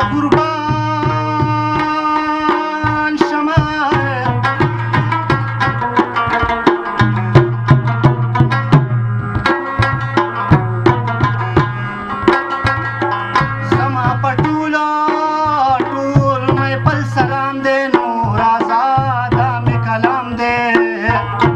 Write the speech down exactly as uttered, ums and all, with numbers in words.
قربان شمال زما پټولا ټول مې پل سلام دے نور آزاد مې کلام دے